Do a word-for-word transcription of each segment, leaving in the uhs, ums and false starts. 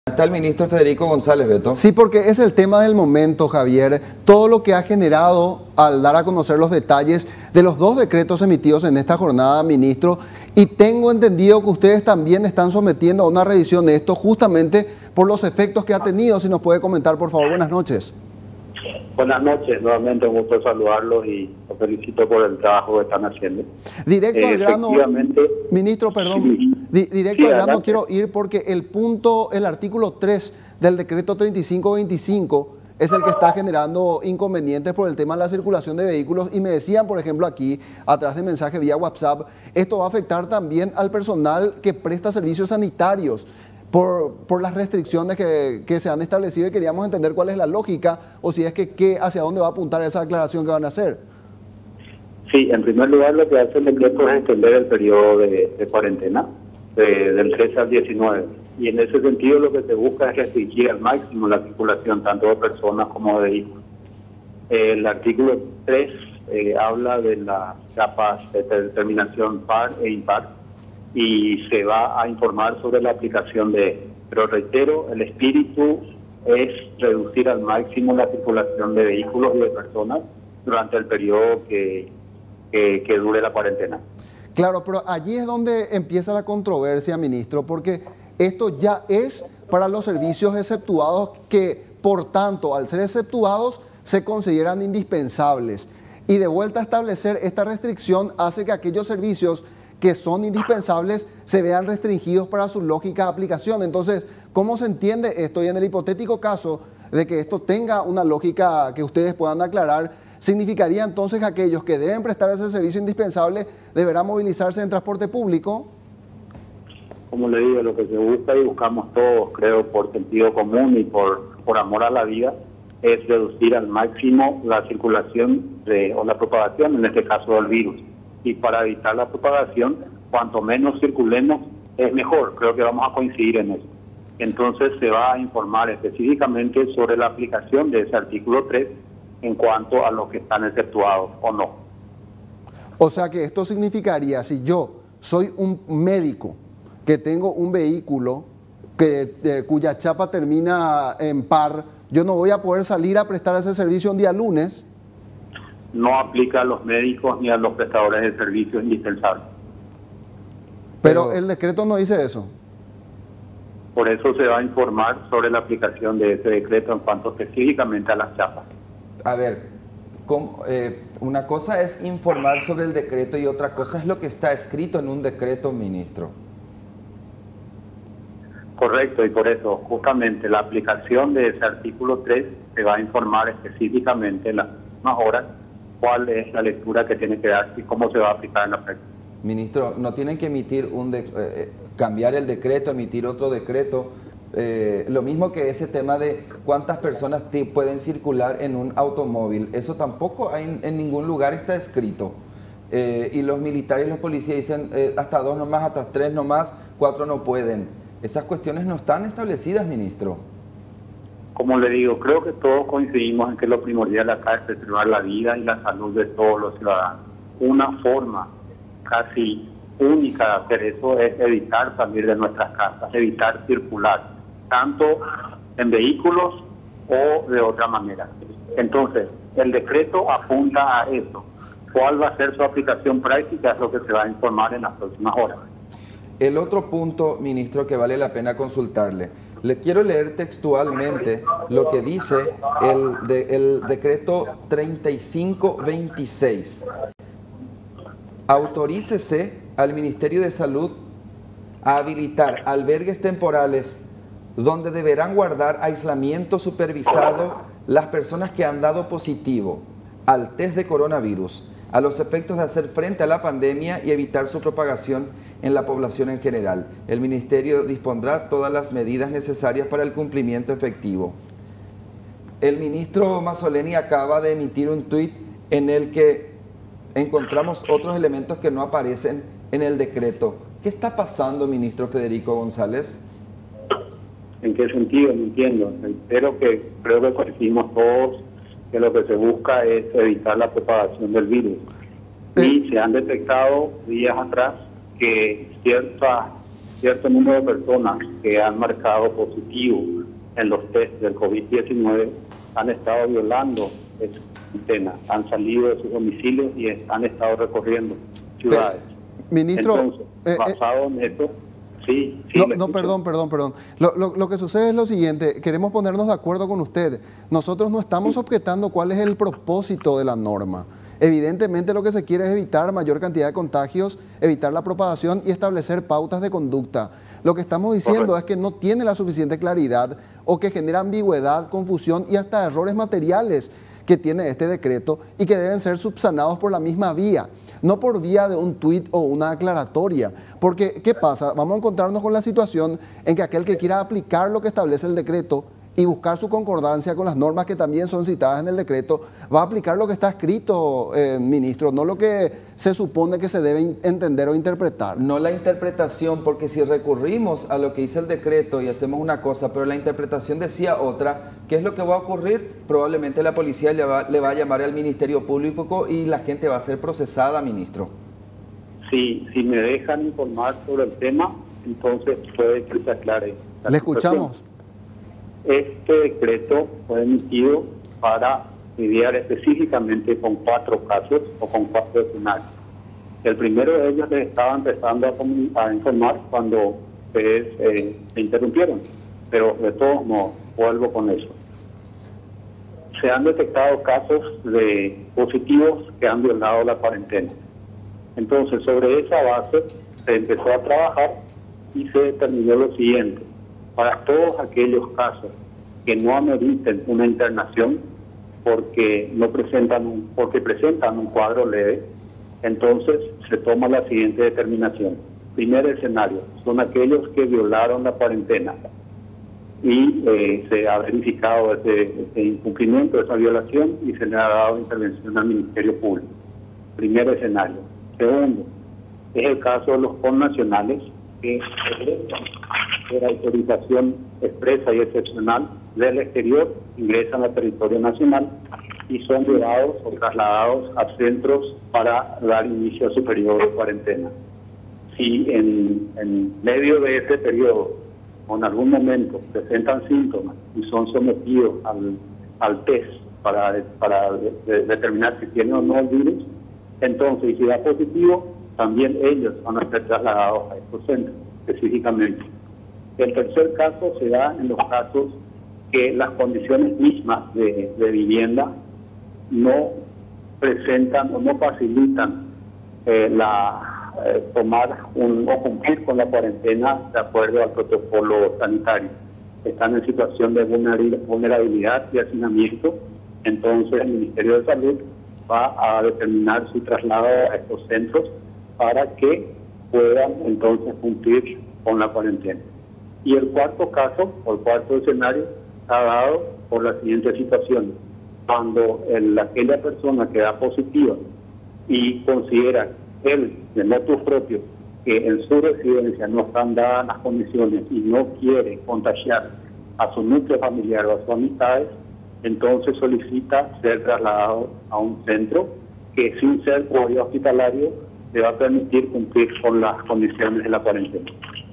Está el ministro Federico González, Beto. Sí, porque es el tema del momento, Javier. Todo lo que ha generado al dar a conocer los detalles de los dos decretos emitidos en esta jornada, ministro. Y tengo entendido que ustedes también están sometiendo a una revisión de esto justamente por los efectos que ha tenido. Si nos puede comentar, por favor. Buenas noches. Buenas noches, nuevamente un gusto saludarlos y los felicito por el trabajo que están haciendo. Directo eh, al grano, ministro, perdón, sí, di, directo sí, al grano adelante. quiero ir porque el punto, el artículo tres del decreto treinta y cinco veinticinco es el que está generando inconvenientes por el tema de la circulación de vehículos y me decían, por ejemplo, aquí, atrás de mensaje vía WhatsApp, esto va a afectar también al personal que presta servicios sanitarios. Por, por las restricciones que, que se han establecido y queríamos entender cuál es la lógica o si es que, que hacia dónde va a apuntar esa aclaración que van a hacer. Sí, en primer lugar lo que hace el decreto es extender el periodo de, de cuarentena de, del trece al diecinueve y en ese sentido lo que se busca es restringir al máximo la circulación tanto de personas como de vehículos. El artículo tres eh, habla de las capas de determinación par e impar y se va a informar sobre la aplicación de, pero reitero, el espíritu es reducir al máximo la circulación de vehículos y de personas durante el periodo que, que, que dure la cuarentena. Claro, pero allí es donde empieza la controversia, ministro, porque esto ya es para los servicios exceptuados que, por tanto, al ser exceptuados, se consideran indispensables. Y de vuelta a establecer esta restricción hace que aquellos servicios que son indispensables se vean restringidos para su lógica aplicación. Entonces, ¿cómo se entiende esto? Y en el hipotético caso de que esto tenga una lógica que ustedes puedan aclarar, ¿significaría entonces que aquellos que deben prestar ese servicio indispensable deberán movilizarse en transporte público? Como le digo, lo que se busca y buscamos todos, creo, por sentido común y por, por amor a la vida, es reducir al máximo la circulación de, o la propagación, en este caso del virus. Y para evitar la propagación, cuanto menos circulemos, es mejor. Creo que vamos a coincidir en eso. Entonces se va a informar específicamente sobre la aplicación de ese artículo tres en cuanto a los que están exceptuados o no. O sea que esto significaría, si yo soy un médico que tengo un vehículo que, eh, cuya chapa termina en par, yo no voy a poder salir a prestar ese servicio un día lunes. No aplica a los médicos ni a los prestadores de servicios indispensables. Pero, Pero el decreto no dice eso. Por eso se va a informar sobre la aplicación de ese decreto en cuanto específicamente a las chapas. A ver, ¿cómo, eh, una cosa es informar sobre el decreto y otra cosa es lo que está escrito en un decreto, ministro. Correcto, y por eso justamente la aplicación de ese artículo tres se va a informar específicamente en las mismas horas cuál es la lectura que tiene que dar y cómo se va a aplicar en la práctica. Ministro, no tienen que emitir un de, eh, cambiar el decreto, emitir otro decreto. Eh, lo mismo que ese tema de cuántas personas pueden circular en un automóvil. Eso tampoco hay, en, en ningún lugar está escrito. Eh, y los militares y los policías dicen eh, hasta dos nomás, hasta tres nomás, cuatro no pueden. Esas cuestiones no están establecidas, ministro. Como le digo, creo que todos coincidimos en que lo primordial acá es preservar la vida y la salud de todos los ciudadanos. Una forma casi única de hacer eso es evitar salir de nuestras casas, evitar circular, tanto en vehículos o de otra manera. Entonces, el decreto apunta a eso. ¿Cuál va a ser su aplicación práctica? Es lo que se va a informar en las próximas horas. El otro punto, ministro, que vale la pena consultarle. Le quiero leer textualmente lo que dice el, de, el decreto treinta y cinco veintiséis. Autorícese al Ministerio de Salud a habilitar albergues temporales donde deberán guardar aislamiento supervisado las personas que han dado positivo al test de coronavirus, a los efectos de hacer frente a la pandemia y evitar su propagación en la población en general. El Ministerio dispondrá todas las medidas necesarias para el cumplimiento efectivo. El ministro Mazzoleni acaba de emitir un tuit en el que encontramos otros elementos que no aparecen en el decreto. ¿Qué está pasando, ministro Federico González? ¿En qué sentido? No entiendo. Espero que, creo que coincidimos todos que lo que se busca es evitar la propagación del virus. Y se han detectado días atrás que ciertas cierto número de personas que han marcado positivo en los test del COVID diecinueve han estado violando esa cuarentena, han salido de sus domicilios y han estado recorriendo ciudades. Pero, ministro, Entonces, eh, basado en eso, sí, sí. No, no, perdón, perdón, perdón. Lo, lo, lo que sucede es lo siguiente, queremos ponernos de acuerdo con usted. Nosotros no estamos objetando cuál es el propósito de la norma. Evidentemente lo que se quiere es evitar mayor cantidad de contagios, evitar la propagación y establecer pautas de conducta. Lo que estamos diciendo Correcto. es que no tiene la suficiente claridad o que genera ambigüedad, confusión y hasta errores materiales que tiene este decreto y que deben ser subsanados por la misma vía. No por vía de un tuit o una aclaratoria. Porque, ¿qué pasa? Vamos a encontrarnos con la situación en que aquel que quiera aplicar lo que establece el decreto y buscar su concordancia con las normas que también son citadas en el decreto, va a aplicar lo que está escrito, eh, ministro, no lo que se supone que se debe entender o interpretar. No la interpretación, porque si recurrimos a lo que dice el decreto y hacemos una cosa, pero la interpretación decía otra, ¿qué es lo que va a ocurrir? Probablemente la policía le va, le va a llamar al Ministerio Público y la gente va a ser procesada, ministro. Sí, si me dejan informar sobre el tema, entonces puede que se aclare. Le escuchamos. Este decreto fue emitido para lidiar específicamente con cuatro casos o con cuatro escenarios. El primero de ellos les estaba empezando a, a informar cuando ustedes eh, se interrumpieron, pero de todos modos, vuelvo con eso. Se han detectado casos de positivos que han violado la cuarentena. Entonces, sobre esa base se empezó a trabajar y se determinó lo siguiente. Para todos aquellos casos que no ameriten una internación porque no presentan un, porque presentan un cuadro leve, entonces se toma la siguiente determinación. Primer escenario, son aquellos que violaron la cuarentena y eh, se ha verificado ese, ese incumplimiento, esa violación y se le ha dado intervención al Ministerio Público. Primer escenario. Segundo, es el caso de los connacionales que por autorización expresa y excepcional del exterior ingresan al territorio nacional y son llevados o trasladados a centros para dar inicio a su periodo de cuarentena. Si en, en medio de ese periodo o en algún momento presentan síntomas y son sometidos al, al test para, para de, de, determinar si tienen o no el virus, entonces, y si da positivo, también ellos van a ser trasladados a estos centros específicamente. El tercer caso se da en los casos que las condiciones mismas de, de vivienda no presentan o no facilitan eh, la eh, tomar un, o cumplir con la cuarentena de acuerdo al protocolo sanitario. Están en situación de vulnerabilidad y hacinamiento, entonces el Ministerio de Salud va a determinar su traslado a estos centros para que puedan entonces cumplir con la cuarentena. Y el cuarto caso, o el cuarto escenario, está dado por la siguiente situación. Cuando el, aquella persona que da positiva y considera él, de motus propio, que en su residencia no están dadas las condiciones y no quiere contagiar a su núcleo familiar o a sus amistades, entonces solicita ser trasladado a un centro que, sin ser cuidado hospitalario, le va a permitir cumplir con las condiciones de la cuarentena.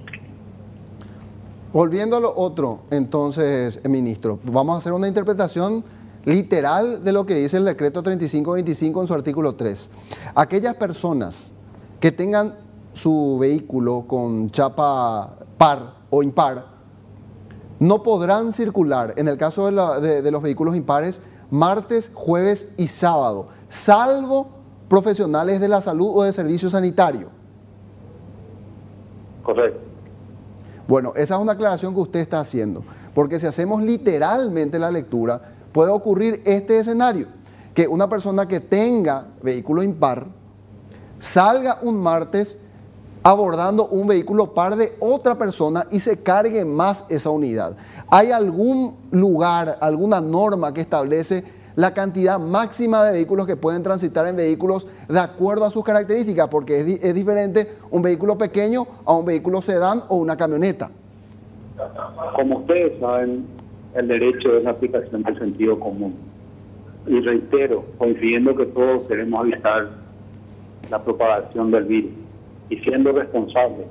Volviendo a lo otro, entonces, ministro, vamos a hacer una interpretación literal de lo que dice el decreto treinta y cinco veinticinco en su artículo tres. Aquellas personas que tengan su vehículo con chapa par o impar no podrán circular, en el caso de, la, de, de los vehículos impares, martes, jueves y sábado, salvo profesionales de la salud o de servicio sanitario. Correcto. Bueno, esa es una aclaración que usted está haciendo, porque si hacemos literalmente la lectura, puede ocurrir este escenario, que una persona que tenga vehículo impar salga un martes abordando un vehículo par de otra persona y se cargue más esa unidad. ¿Hay algún lugar, alguna norma que establece la cantidad máxima de vehículos que pueden transitar en vehículos de acuerdo a sus características? Porque es, di es diferente un vehículo pequeño a un vehículo sedán o una camioneta. Como ustedes saben, el derecho es la aplicación del sentido común. Y reitero, coincidiendo que todos queremos evitar la propagación del virus y siendo responsables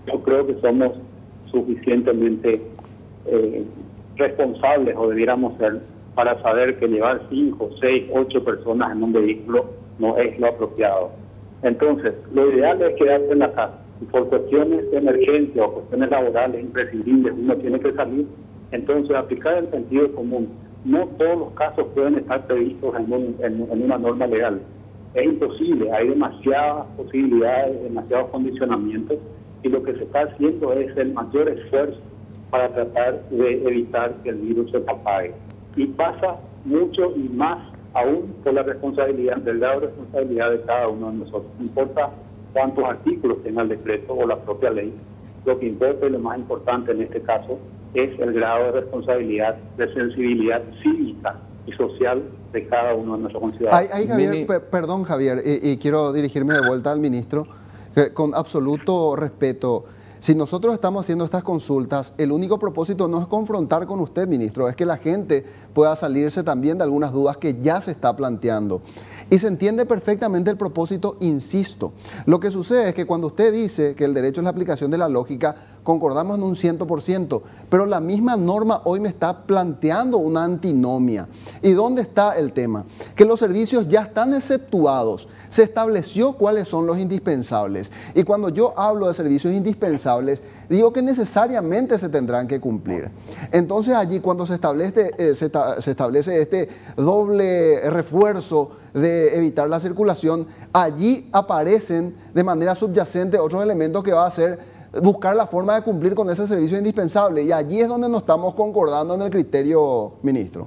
yo creo que somos suficientemente eh, responsables, o debiéramos ser, para saber que llevar cinco, seis, ocho personas en un vehículo no es lo apropiado. Entonces, lo ideal es quedarse en la casa. Si por cuestiones de emergencia o cuestiones laborales imprescindibles uno tiene que salir, entonces aplicar el sentido común. No todos los casos pueden estar previstos en, un, en, en una norma legal. Es imposible, hay demasiadas posibilidades, demasiados condicionamientos, y lo que se está haciendo es el mayor esfuerzo para tratar de evitar que el virus se propague. Y pasa mucho y más aún por la responsabilidad, del grado de responsabilidad de cada uno de nosotros. No importa cuántos artículos tenga el decreto o la propia ley, lo que importa y lo más importante en este caso es el grado de responsabilidad, de sensibilidad cívica y social de cada uno de nuestros conciudadanos. Ahí, Javier, per perdón Javier, y, y quiero dirigirme de vuelta al ministro, que con absoluto respeto. Si nosotros estamos haciendo estas consultas, el único propósito no es confrontar con usted, ministro, es que la gente pueda salirse también de algunas dudas que ya se está planteando. Y se entiende perfectamente el propósito, insisto. Lo que sucede es que cuando usted dice que el derecho es la aplicación de la lógica, concordamos en un cien por ciento, pero la misma norma hoy me está planteando una antinomia. ¿Y dónde está el tema? Que los servicios ya están exceptuados. Se estableció cuáles son los indispensables. Y cuando yo hablo de servicios indispensables, digo que necesariamente se tendrán que cumplir. Entonces allí cuando se establece, eh, se, se establece este doble refuerzo de evitar la circulación, allí aparecen de manera subyacente otros elementos que va a ser buscar la forma de cumplir con ese servicio indispensable. Y allí es donde nos estamos concordando en el criterio, ministro.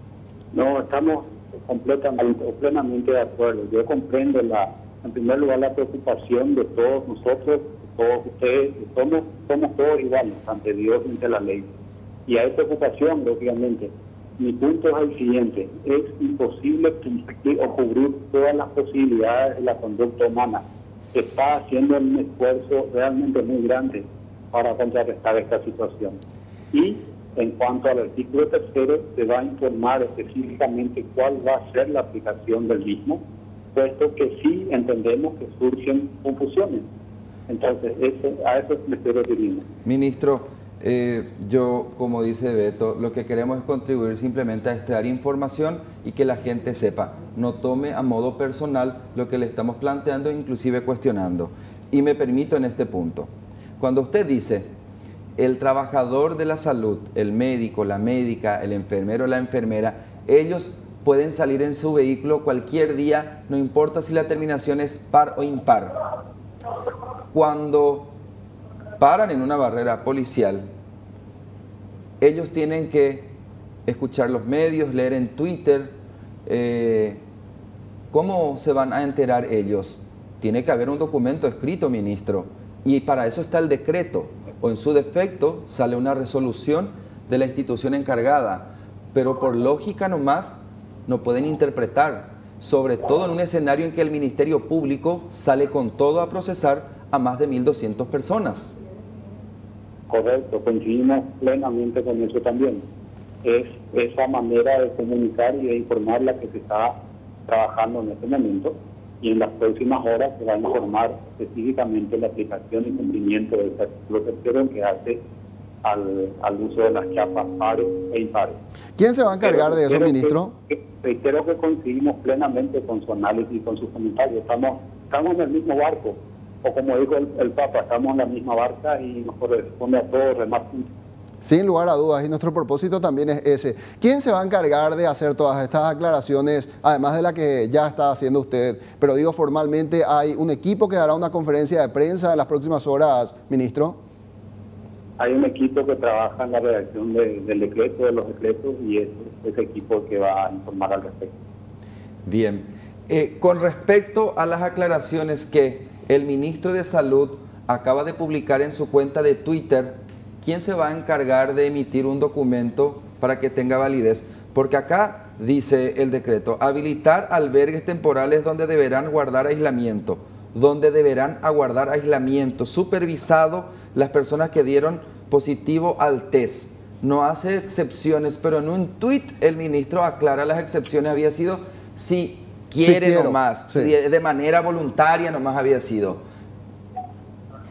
No, estamos completamente o plenamente de acuerdo. Yo comprendo, la, en primer lugar, la preocupación de todos nosotros, todos ustedes, somos, somos todos iguales ante Dios y ante la ley. Y hay preocupación, lógicamente. Mi punto es el siguiente: es imposible cumplir o cubrir todas las posibilidades de la conducta humana. Se está haciendo un esfuerzo realmente muy grande para contrarrestar esta situación. Y en cuanto al artículo tercero, se va a informar específicamente cuál va a ser la aplicación del mismo, puesto que sí entendemos que surgen confusiones. Entonces, eso, a eso me estoy refiriendo. Ministro, eh, yo, como dice Beto, lo que queremos es contribuir simplemente a extraer información y que la gente sepa, no tome a modo personal lo que le estamos planteando, inclusive cuestionando. Y me permito en este punto, cuando usted dice, el trabajador de la salud, el médico, la médica, el enfermero, la enfermera, ellos pueden salir en su vehículo cualquier día, no importa si la terminación es par o impar. Cuando paran en una barrera policial, ellos tienen que escuchar los medios, leer en Twitter. Eh, ¿Cómo se van a enterar ellos? Tiene que haber un documento escrito, ministro, y para eso está el decreto, o en su defecto sale una resolución de la institución encargada, pero por lógica nomás no pueden interpretar, sobre todo en un escenario en que el Ministerio Público sale con todo a procesar a más de mil doscientas personas. Correcto, coincidimos plenamente con eso también. Es esa manera de comunicar y de informar la que se está trabajando en este momento, y en las próximas horas se va a informar específicamente la aplicación y cumplimiento de este artículo tercero que hace al, al uso de las chapas pares e impares. ¿Quién se va a encargar de eso, ministro? Que, reitero que coincidimos plenamente con su análisis y con sus comentarios. Estamos, estamos en el mismo barco, o como dijo el, el Papa, estamos en la misma barca y nos corresponde a todos remar juntos. Sin lugar a dudas, y nuestro propósito también es ese. ¿Quién se va a encargar de hacer todas estas aclaraciones, además de la que ya está haciendo usted? Pero digo, formalmente, ¿hay un equipo que dará una conferencia de prensa en las próximas horas, ministro? Hay un equipo que trabaja en la redacción de, del decreto, de los decretos, y es ese equipo que va a informar al respecto. Bien. Eh, con respecto a las aclaraciones que el ministro de Salud acaba de publicar en su cuenta de Twitter, ¿quién se va a encargar de emitir un documento para que tenga validez? Porque acá dice el decreto, habilitar albergues temporales donde deberán guardar aislamiento, donde deberán aguardar aislamiento, supervisado las personas que dieron positivo al test. No hace excepciones, pero en un tuit el ministro aclara las excepciones, había sido si quiere sí, nomás, sí. si de manera voluntaria nomás había sido.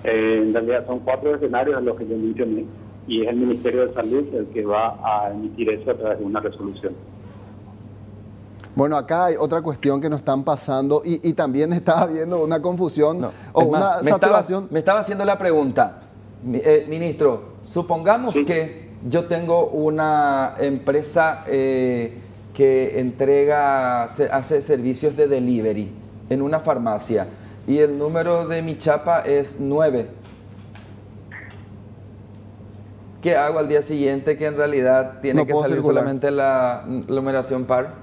Eh, en realidad son cuatro escenarios en los que yo mencioné y es el Ministerio de Salud el que va a emitir eso a través de una resolución. Bueno, acá hay otra cuestión que nos están pasando y, y también estaba habiendo una confusión No, o es una más, me saturación. Estaba, me estaba haciendo la pregunta, Mi- eh, ministro, supongamos Sí. que yo tengo una empresa eh, que entrega, se- hace servicios de delivery en una farmacia y el número de mi chapa es nueve. ¿Qué hago al día siguiente que en realidad tiene No que puedo salir circular. solamente la numeración par?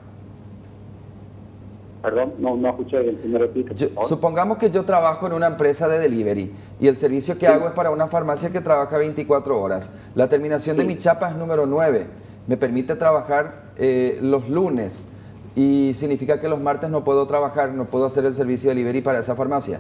Perdón, no, no escuché bien, si me repite, por Yo- favor. supongamos que yo trabajo en una empresa de delivery y el servicio que Sí. hago es para una farmacia que trabaja veinticuatro horas. La terminación de Sí. mi chapa es número nueve. Me permite trabajar eh, los lunes y significa que los martes no puedo trabajar, no puedo hacer el servicio de delivery para esa farmacia.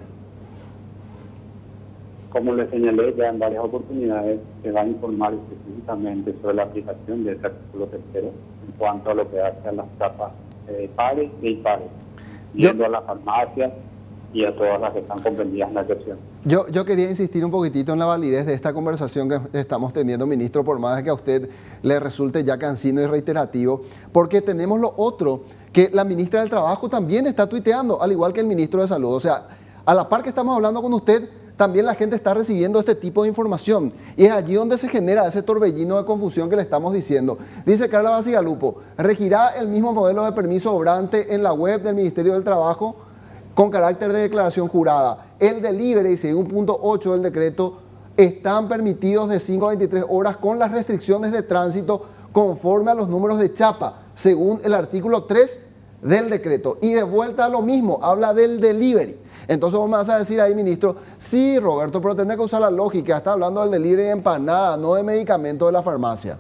Como le señalé ya en varias oportunidades, se va a informar específicamente sobre la aplicación de ese artículo tercero en cuanto a lo que hace a las chapas eh, pares e impares, yendo a la farmacia y a todas las que están comprendidas en la excepción. Yo, yo quería insistir un poquitito en la validez de esta conversación que estamos teniendo, ministro, por más que a usted le resulte ya cansino y reiterativo, porque tenemos lo otro, que la ministra del Trabajo también está tuiteando, al igual que el ministro de Salud. O sea, a la par que estamos hablando con usted, también la gente está recibiendo este tipo de información. Y es allí donde se genera ese torbellino de confusión que le estamos diciendo. Dice Carla Basigalupo, ¿regirá el mismo modelo de permiso obrante en la web del Ministerio del Trabajo con carácter de declaración jurada? El delivery, según punto ocho del decreto, están permitidos de cinco a veintitrés horas con las restricciones de tránsito conforme a los números de chapa, según el artículo tres del decreto. Y de vuelta a lo mismo, habla del delivery. Entonces vos me vas a decir ahí, ministro, sí, Roberto, pero tenés que usar la lógica, está hablando del delivery de empanada, no de medicamentos de la farmacia.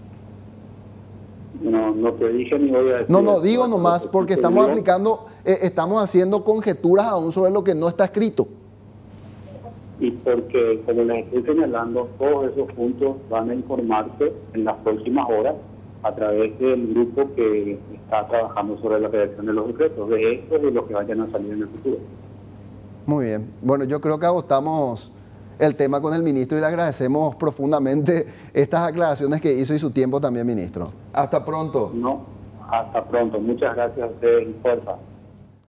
No, no te dije ni voy a decir. No, no, eso, digo lo nomás que sí porque te estamos digo, aplicando, eh, estamos haciendo conjeturas aún sobre lo que no está escrito. Y porque, como les estoy señalando, todos esos puntos van a informarse en las próximas horas a través del grupo que está trabajando sobre la redacción de los decretos, de estos y de los que vayan a salir en el futuro. Muy bien. Bueno, yo creo que agotamos el tema con el ministro y le agradecemos profundamente estas aclaraciones que hizo y su tiempo también, ministro. Hasta pronto. No, hasta pronto. Muchas gracias a ustedes y fuerza.